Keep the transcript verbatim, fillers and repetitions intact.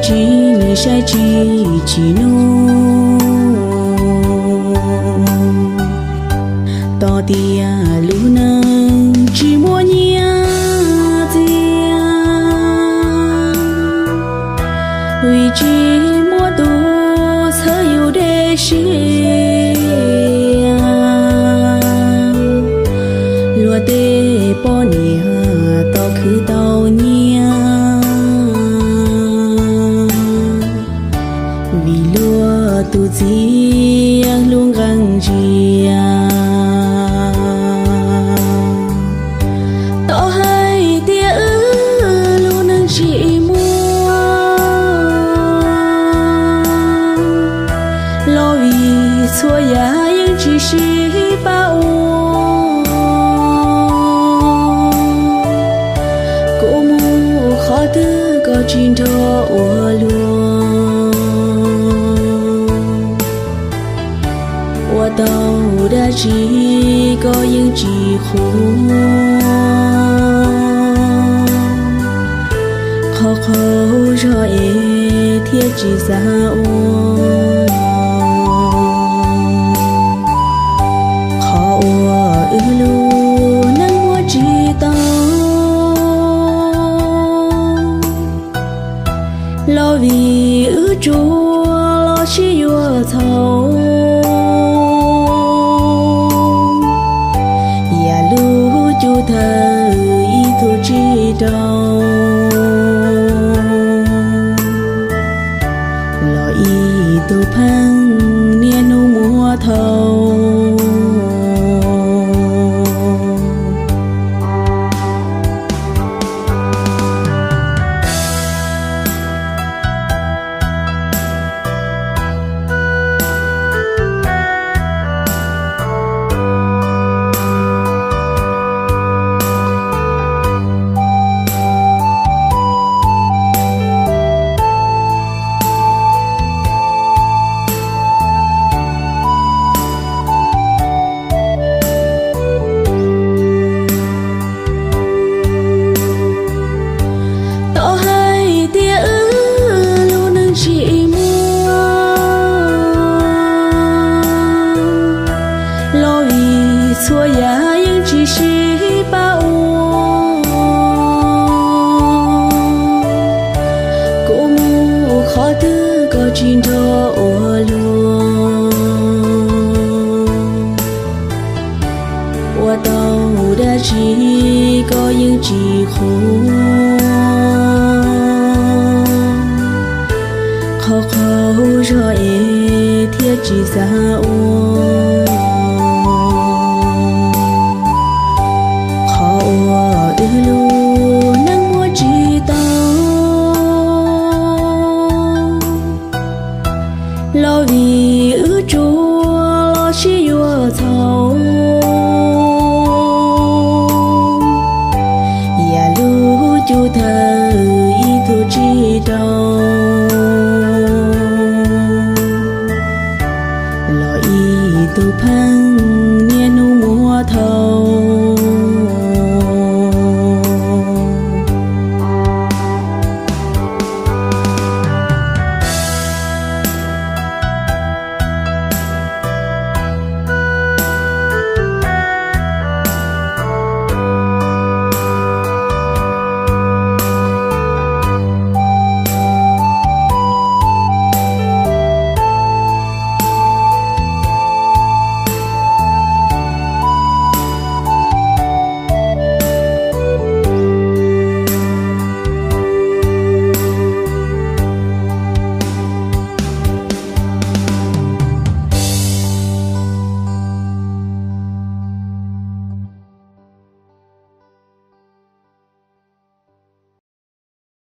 chỉ ni sai chỉ chỉ nu to tia lu nâng chỉ mua nhia tia vì chỉ mua tu sơ yêu để xia lúa tê po nia to khứ tàu nhia vì lúa tu gì luôn găng chia tao hay tia ư luôn nâng chị mua lo vì xua ya nhưng chỉ sĩ bao cô mu khó tư có chuyện thọ ua luôn ua tao đã chỉ có những chỉ khổ khó khó cho ê thiết chỉ ra ua khó ua ư lu nâng mua chỉ tao lo vì ư chúa lo chỉ ua thâu chú thơ ý thu chi đâu lo ý tu phăng niên nu mùa thâu xua ya nhưng chỉ sĩ bao cô mu khó tư có chuyện thọ ua luôn ua tao đã chỉ có những chỉ khổ khó khó cho ê thiết chỉ ra ua